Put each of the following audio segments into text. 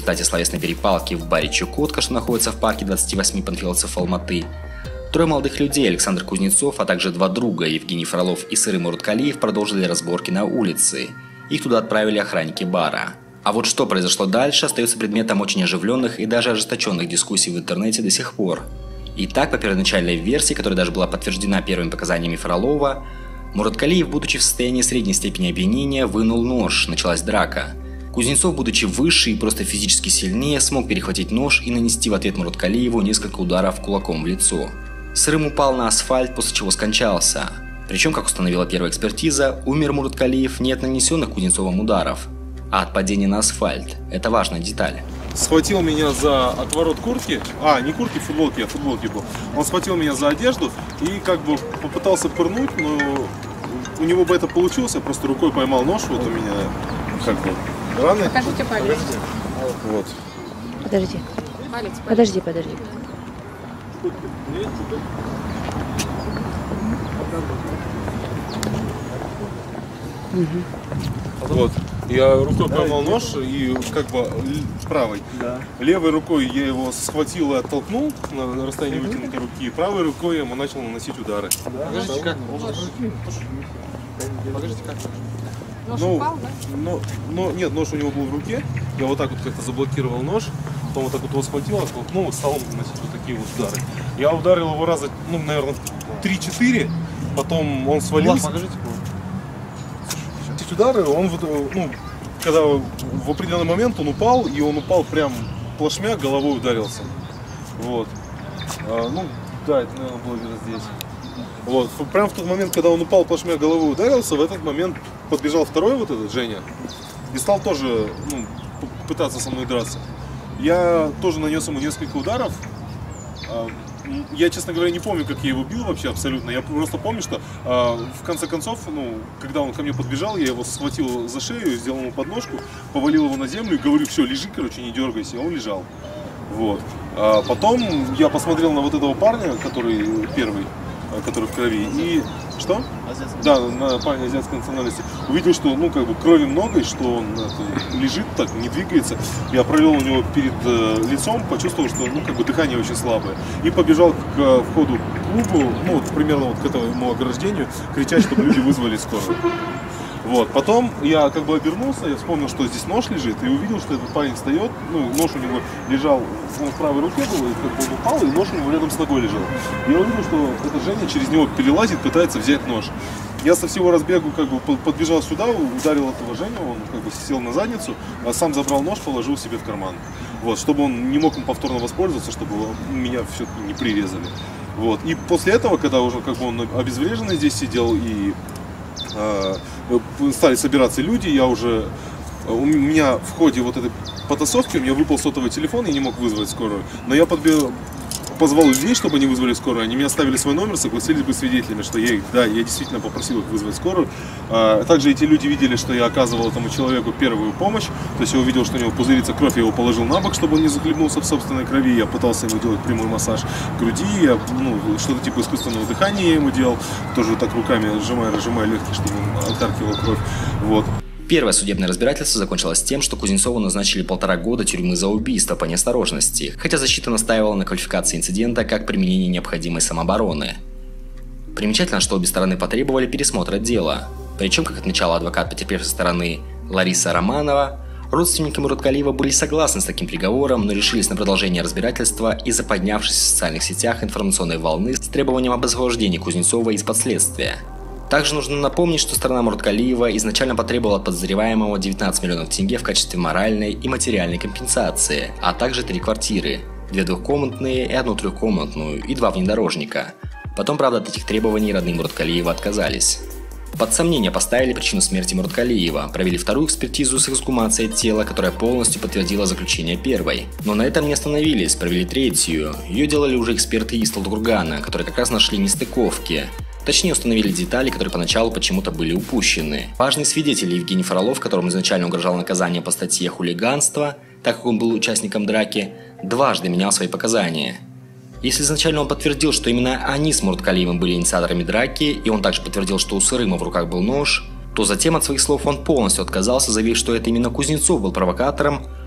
результате словесной перепалки в баре «Чукотка», что находится в парке 28 панфиловцев Алматы, трое молодых людей, Александр Кузнецов, а также два друга, Евгений Фролов и Сырым Мураткалиев, продолжили разборки на улице. Их туда отправили охранники бара. А вот что произошло дальше, остается предметом очень оживленных и даже ожесточенных дискуссий в интернете до сих пор. Итак, по первоначальной версии, которая даже была подтверждена первыми показаниями Фролова, Мураткалиев, будучи в состоянии средней степени опьянения, вынул нож, началась драка. Кузнецов, будучи выше и просто физически сильнее, смог перехватить нож и нанести в ответ Мураткалиеву несколько ударов кулаком в лицо. Сырым упал на асфальт, после чего скончался. Причем, как установила первая экспертиза, умер Мураткалиев не от нанесенных Кузнецовым ударов, а от падения на асфальт. Это важная деталь. Схватил меня за отворот куртки, не куртки, футболки, я в футболке был. Он схватил меня за одежду и как бы попытался пырнуть, но у него бы это получилось, я просто рукой поймал нож, вот у меня как бы раны. Покажите палец. Вот. Подожди. Палец. Подожди. Вот. Я рукой поймал нож и как бы правой. Да. Левой рукой я его схватил и оттолкнул на расстоянии вытянутой руки. Правой рукой я ему начал наносить удары. Да. Покажите как. Нож упал, да? Нет, нож у него был в руке. Я вот так вот как-то заблокировал нож. Потом вот так вот его схватил, оттолкнул и стал наносить вот такие вот удары. Я ударил его раза, наверное, 3-4. Потом он свалился. Покажите. Удары, он когда в определенный момент он упал, и он упал прям плашмя, головой ударился. Вот. Это, наверное, было где-то здесь. Вот. Прям в тот момент, когда он упал плашмя, головой ударился, в этот момент подбежал второй вот этот, Женя, и стал тоже пытаться со мной драться. Я тоже нанес ему несколько ударов. Я, честно говоря, не помню, как я его бил вообще абсолютно. Я просто помню, что в конце концов, когда он ко мне подбежал, я его схватил за шею, сделал ему подножку, повалил его на землю и говорю: все, лежи, короче, не дергайся. И он лежал. Вот. Потом я посмотрел на вот этого парня, который первый, который в крови. И что? Да, на парня азиатской национальности. Увидел, что крови много, и что он лежит так, не двигается. Я провел у него перед лицом, почувствовал, что дыхание очень слабое. И побежал к входу к клубу, примерно к этому ограждению, кричать, чтобы люди вызвали скорую. Вот. Потом я обернулся, я вспомнил, что здесь нож лежит, и увидел, что этот парень встает, нож у него лежал, он в правой руке был, и он упал, и нож у него рядом с ногой лежал. Я увидел, что эта Женя через него перелазит, пытается взять нож. Я со всего разбегу подбежал сюда, ударил этого Женю, он сел на задницу, а сам забрал нож, положил себе в карман. Вот, чтобы он не мог им повторно воспользоваться, чтобы меня все-таки не прирезали. Вот. И после этого, когда уже он обезвреженный здесь сидел, и стали собираться люди, у меня в ходе вот этой потасовки у меня выпал сотовый телефон, я не мог вызвать скорую, но я позвал людей, чтобы они вызвали скорую, они мне оставили свой номер, согласились быть свидетелями, что я действительно попросил их вызвать скорую. Также эти люди видели, что я оказывал этому человеку первую помощь, то есть я увидел, что у него пузырится кровь, я его положил на бок, чтобы он не захлебнулся в собственной крови, я пытался ему делать прямой массаж груди, что-то типа искусственного дыхания я ему делал, тоже так руками разжимая легкие, чтобы он отаркивал кровь. Вот. Первое судебное разбирательство закончилось тем, что Кузнецову назначили 1,5 года тюрьмы за убийство по неосторожности, хотя защита настаивала на квалификации инцидента как применение необходимой самообороны. Примечательно, что обе стороны потребовали пересмотра дела. Причем, как отмечала адвокат потерпевшей стороны Лариса Романова, родственники Мураткалиева были согласны с таким приговором, но решились на продолжение разбирательства из-за поднявшейся в социальных сетях информационной волны с требованием об освобождении Кузнецова из-под следствия. Также нужно напомнить, что сторона Мураткалиева изначально потребовала от подозреваемого 19 миллионов тенге в качестве моральной и материальной компенсации, а также 3 квартиры, 2 двухкомнатные и 1 трехкомнатную и 2 внедорожника. Потом, правда, от этих требований родные Мураткалиева отказались. Под сомнение поставили причину смерти Мураткалиева, провели вторую экспертизу с эксгумацией тела, которая полностью подтвердила заключение первой. Но на этом не остановились, провели третью. Ее делали уже эксперты из Талдыкургана, которые как раз нашли нестыковки. Точнее, установили детали, которые поначалу почему-то были упущены. Важный свидетель Евгений Фролов, которому изначально угрожало наказание по статье «Хулиганство», так как он был участником драки, дважды менял свои показания. Если изначально он подтвердил, что именно они с Мураткалиевым были инициаторами драки, и он также подтвердил, что у Сырыма в руках был нож, то затем от своих слов он полностью отказался, заявив, что это именно Кузнецов был провокатором,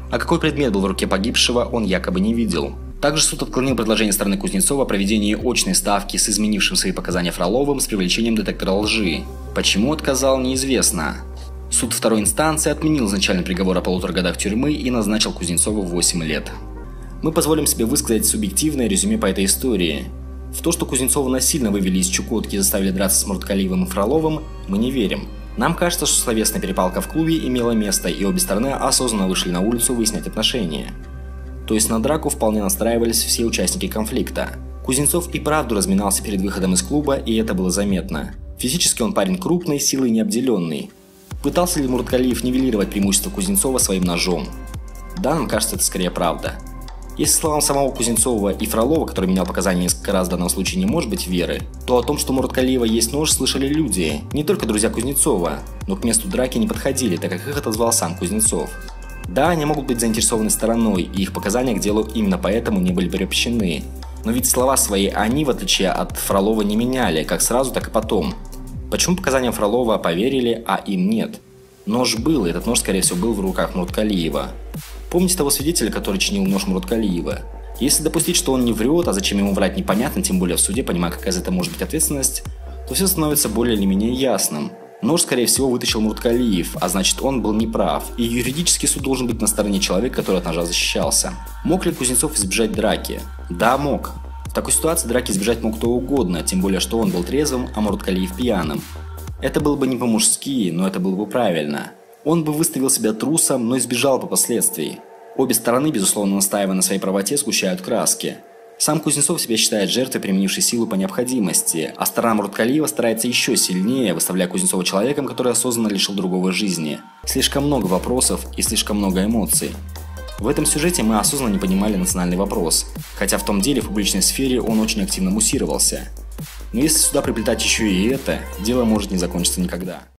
А какой предмет был в руке погибшего, он якобы не видел. Также суд отклонил предложение стороны Кузнецова о проведении очной ставки с изменившим свои показания Фроловым с привлечением детектора лжи. Почему отказал, неизвестно. Суд второй инстанции отменил изначальный приговор о 1,5 годах тюрьмы и назначил Кузнецову 8 лет. Мы позволим себе высказать субъективное резюме по этой истории. В то, что Кузнецова насильно вывели из Чукотки и заставили драться с Мураткалиевым и Фроловым, мы не верим. Нам кажется, что словесная перепалка в клубе имела место, и обе стороны осознанно вышли на улицу выяснять отношения. То есть на драку вполне настраивались все участники конфликта. Кузнецов и правду разминался перед выходом из клуба, и это было заметно. Физически он парень крупный, силой не обделенный. Пытался ли Мураткалиев нивелировать преимущество Кузнецова своим ножом? Да, нам кажется, это скорее правда. Если словам самого Кузнецова и Фролова, который менял показания несколько раз в данном случае, не может быть веры, то о том, что у Мураткалиева есть нож, слышали люди, не только друзья Кузнецова, но к месту драки не подходили, так как их отозвал сам Кузнецов. Да, они могут быть заинтересованы стороной, и их показания к делу именно поэтому не были приобщены. Но ведь слова свои они, в отличие от Фролова, не меняли, как сразу, так и потом. Почему показаниям Фролова поверили, а им нет? Нож был, и этот нож, скорее всего, был в руках Мураткалиева. Помните того свидетеля, который чинил нож Мураткалиева? Если допустить, что он не врет, а зачем ему врать непонятно, тем более в суде, понимая, какая за это может быть ответственность, то все становится более или менее ясным. Нож, скорее всего, вытащил Мураткалиев, а значит, он был неправ, и юридически суд должен быть на стороне человека, который от ножа защищался. Мог ли Кузнецов избежать драки? Да, мог. В такой ситуации драки избежать мог кто угодно, тем более, что он был трезвым, а Мураткалиев пьяным. Это было бы не по-мужски, но это было бы правильно. Он бы выставил себя трусом, но избежал бы последствий. Обе стороны, безусловно, настаивая на своей правоте, сгущают краски. Сам Кузнецов себя считает жертвой, применившей силу по необходимости, а сторона Мураткалиева старается еще сильнее, выставляя Кузнецова человеком, который осознанно лишил другого жизни. Слишком много вопросов и слишком много эмоций. В этом сюжете мы осознанно не понимали национальный вопрос, хотя в том деле в публичной сфере он очень активно муссировался. Но если сюда приплетать еще и это, дело может не закончиться никогда.